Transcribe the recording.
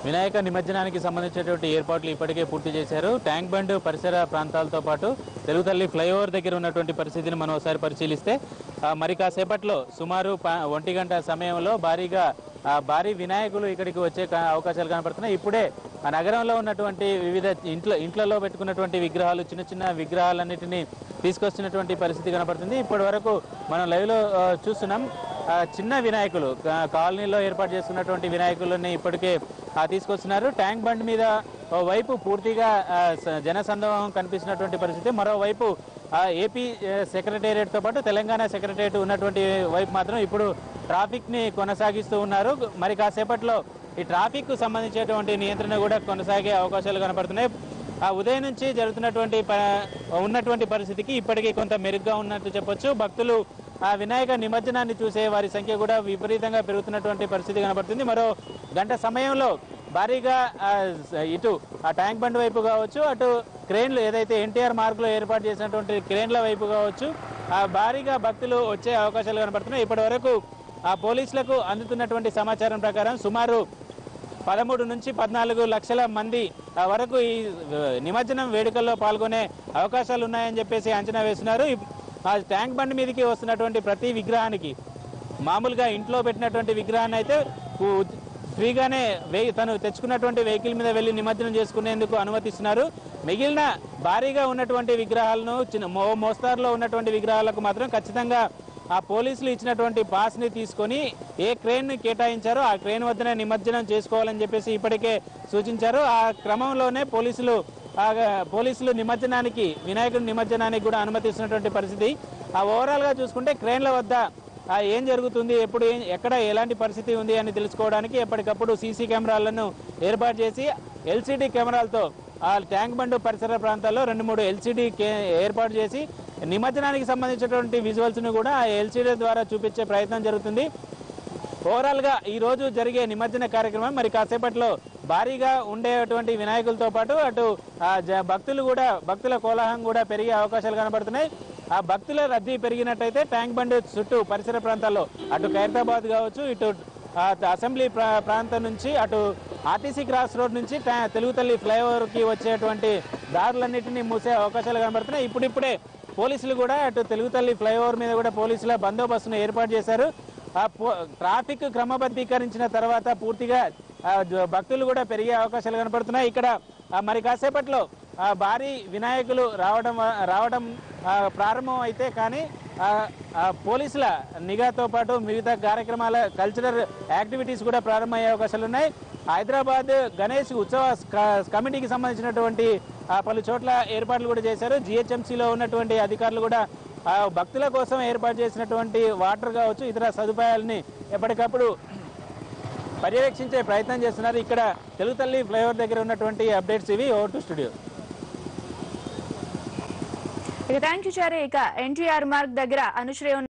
వినాయక నిమజ్జనానికి సంబంధించినటువంటి ఏర్పాట్లు ఇప్పటికే పూర్తి చేశారు. ట్యాంక్ బండ్ పరిసర ప్రాంతాలతో పాటు తెలుగు తల్లి ఫ్లైఓవర్ దగ్గర ఉన్నటువంటి పరిస్థితిని మనం ఒకసారి పరిశీలిస్తే మరి కాసేపట్లో సుమారు 1 గంట సమయంలో భారీ వినాయకులు ఇక్కడికి వచ్చే అవకాశాలు కనపడుతున్నాయి. ఇప్పుడే ఆ నగరంలో ఉన్నటువంటి వివిధ ఇంట్లలో పెట్టుకున్నటువంటి విగ్రహాలు, చిన్న చిన్న విగ్రహాలన్నిటినీ తీసుకొస్తున్నటువంటి పరిస్థితి కనపడుతుంది. ఇప్పటి వరకు మనం లైవ్లో చూస్తున్నాం. చిన్న వినాయకులు కాలనీలో ఏర్పాటు చేసుకున్నటువంటి వినాయకులని ఇప్పటికే తీసుకొస్తున్నారు. ట్యాంక్ బండ్ మీద వైపు పూర్తిగా జనసందోహం కనిపిస్తున్నటువంటి పరిస్థితి, మరోవైపు ఏపీ సెక్రటేరియట్తో పాటు తెలంగాణ సెక్రటేరియట్ ఉన్నటువంటి వైపు మాత్రం ఇప్పుడు ట్రాఫిక్ని కొనసాగిస్తూ ఉన్నారు. మరి కాసేపట్లో ఈ ట్రాఫిక్ సంబంధించినటువంటి నియంత్రణ కూడా కొనసాగే అవకాశాలు కనపడుతున్నాయి. ఉదయం నుంచి ఉన్నటువంటి పరిస్థితికి ఇప్పటికీ కొంత మెరుగ్గా ఉన్నట్టు చెప్పొచ్చు. భక్తులు వినాయక నిమజ్జనాన్ని చూసే వారి సంఖ్య కూడా విపరీతంగా పెరుగుతున్నటువంటి పరిస్థితి కనబడుతుంది. మరో గంట సమయంలో భారీగా ఇటు ఆ ట్యాంక్ బండ్ వైపు కావచ్చు, అటు క్రేన్లు ఏదైతే ఎన్టీఆర్ మార్గ్లో ఏర్పాటు చేసినటువంటి క్రేన్ల వైపు కావచ్చు భారీగా భక్తులు వచ్చే అవకాశాలు కనబడుతున్నాయి. ఇప్పటి వరకు పోలీసులకు అందుతున్నటువంటి సమాచారం ప్రకారం సుమారు 13 నుంచి 14 లక్షల మంది వరకు ఈ నిమజ్జనం వేడుకల్లో పాల్గొనే అవకాశాలు ఉన్నాయని చెప్పేసి అంచనా వేస్తున్నారు. ఆ ట్యాంక్ బండ్ మీదకి వస్తున్నటువంటి ప్రతి విగ్రహానికి మామూలుగా ఇంట్లో పెట్టినటువంటి విగ్రహాన్ని అయితే ఫ్రీగానే తను తెచ్చుకున్నటువంటి వెహికల్ మీద వెళ్ళి నిమజ్జనం చేసుకునేందుకు అనుమతిస్తున్నారు. మిగిలిన భారీగా ఉన్నటువంటి విగ్రహాలను మోస్తారులో ఉన్నటువంటి విగ్రహాలకు మాత్రం ఖచ్చితంగా ఆ పోలీసులు ఇచ్చినటువంటి పాస్ని తీసుకొని ఏ క్రేన్ కేటాయించారో ఆ క్రేన్ వద్దనే నిమజ్జనం చేసుకోవాలని చెప్పేసి ఇప్పటికే సూచించారు. ఆ క్రమంలోనే పోలీసులు వినాయకుడి నిమజ్జనానికి కూడా అనుమతిస్తున్నటువంటి పరిస్థితి. ఓవరాల్గా చూసుకుంటే క్రేన్ల వద్ద ఏం జరుగుతుంది, ఎక్కడ ఎలాంటి పరిస్థితి ఉంది అని తెలుసుకోవడానికి ఎప్పటికప్పుడు సీసీ కెమెరాలను ఏర్పాటు చేసి ఎల్సీడీ కెమెరాలతో ఆ ట్యాంక్ బండ్ పరిసర ప్రాంతాల్లో 2-3 ఎల్సీడీ ఏర్పాటు చేసి నిమజ్జనానికి సంబంధించినటువంటి విజువల్స్ను కూడా ఆ ఎల్సీడీ ద్వారా చూపించే ప్రయత్నం జరుగుతుంది. ఓవరాల్గా ఈరోజు జరిగే నిమజ్జన కార్యక్రమం మరి కాసేపట్లో భారీగా ఉండేటువంటి వినాయకులతో పాటు అటు భక్తుల కోలాహలం కూడా పెరిగే అవకాశాలు కనబడుతున్నాయి. ఆ భక్తుల రద్దీ పెరిగినట్టయితే ట్యాంక్ బండ్ చుట్టూ పరిసర ప్రాంతాల్లో అటు ఖైరతాబాద్ కావచ్చు, ఇటు అసెంబ్లీ ప్రాంతం నుంచి అటు ఆర్టీసీ క్రాస్ రోడ్ నుంచి తెలుగు తల్లి ఫ్లైఓవర్కి వచ్చేటువంటి దారులన్నింటినీ మూసే అవకాశాలు కనబడుతున్నాయి. ఇప్పుడిప్పుడే పోలీసులు కూడా అటు తెలుగు తల్లి ఫ్లైఓవర్ మీద కూడా పోలీసుల బందోబస్తును ఏర్పాటు చేశారు. ట్రాఫిక్ క్రమబద్ధీకరించిన తర్వాత పూర్తిగా భక్తులు కూడా పెరిగే అవకాశాలు కనపడుతున్నాయి. ఇక్కడ మరి కాసేపట్లో భారీ వినాయకులు రావడం ప్రారంభం అయితే కానీ పోలీసుల నిఘాతో పాటు మిగతా కార్యక్రమాల కల్చరల్ యాక్టివిటీస్ కూడా ప్రారంభమయ్యే అవకాశాలు ఉన్నాయి. హైదరాబాద్ గణేష్ ఉత్సవ కమిటీకి సంబంధించినటువంటి పలు చోట్ల ఏర్పాట్లు కూడా చేశారు. జిహెచ్ఎంసీలో ఉన్నటువంటి అధికారులు కూడా భక్తుల కోసం ఏర్పాటు చేసినటువంటి వాటర్ కావచ్చు, ఇతర సదుపాయాలని ఎప్పటికప్పుడు పర్యవేక్షించే ప్రయత్నం చేస్తున్నారు. ఇక్కడ తెలుగు తల్లి ఫ్లైఓవర్ దగ్గర ఉన్నటువంటి అప్డేట్స్ ఇవి. Over to studio. Thank you Chari. ఇక ఎన్టీఆర్ మార్గ్ దగ్గర అనుశ్రయ